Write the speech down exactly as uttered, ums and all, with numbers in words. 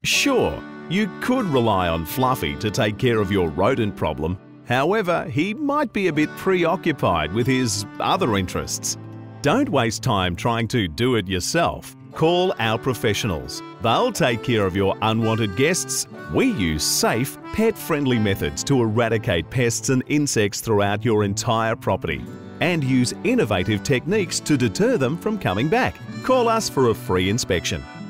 Sure, you could rely on Fluffy to take care of your rodent problem. However, he might be a bit preoccupied with his other interests. Don't waste time trying to do it yourself. Call our professionals. They'll take care of your unwanted guests. We use safe, pet-friendly methods to eradicate pests and insects throughout your entire property and use innovative techniques to deter them from coming back. Call us for a free inspection.